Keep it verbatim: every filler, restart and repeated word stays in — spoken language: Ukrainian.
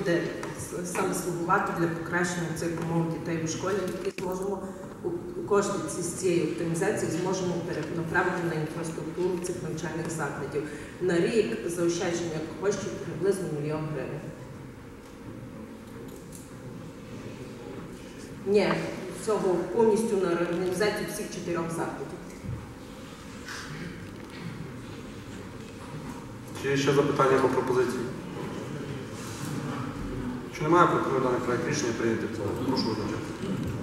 буде саме слугувати для покращення цих умов дітей у школі, які зможемо кошти з цієї оптимізації зможемо перенаправити на інфраструктуру цих навчальних закладів. На рік заощадження коштів приблизно мільйон гривень. Ні, цього повністю на реорганізацію всіх чотирьох закладів. Чи є ще запитання по пропозиції? Якщо немає, пропоную даний проект рішення прийняти в цілому. Прошу визначатися.